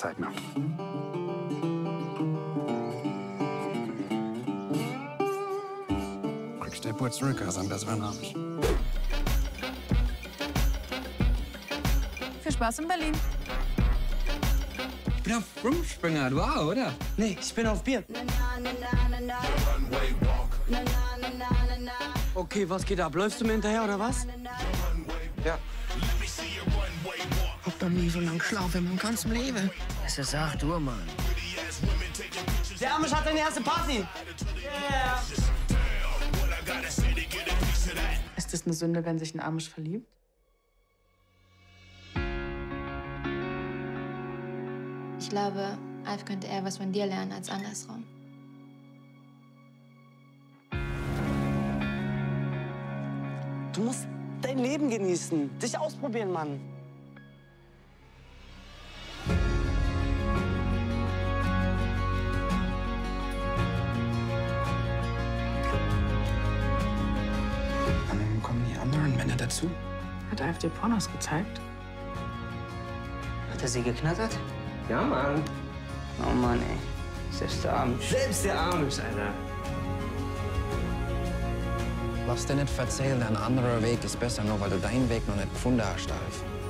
Zeit mehr. Kriegst du Pur zurück, also am besseren Amisch. Viel Spaß in Berlin. Ich bin auf Rumspringer, du auch, oder? Nee, ich bin auf Bier. Okay, was geht ab? Läufst du mir hinterher, oder was? Ja. Hab noch nie so lang geschlafen in meinem ganzen Leben. Es ist 8 Uhr, Mann. Der Amish hat seine erste Party. Yeah. Ist es eine Sünde, wenn sich ein Amish verliebt? Ich glaube, Alf könnte eher was von dir lernen als andersrum. Du musst dein Leben genießen, dich ausprobieren, Mann. Wann kommen die anderen Männer dazu? Hat Alf dir Pornos gezeigt? Hat er sie geknattert? Ja, Mann. Oh Mann, ey. Selbst der Amish. Selbst der Amish, Alter. Lass dir nicht erzählen, ein anderer Weg ist besser, nur weil du deinen Weg noch nicht gefunden hast, Alf.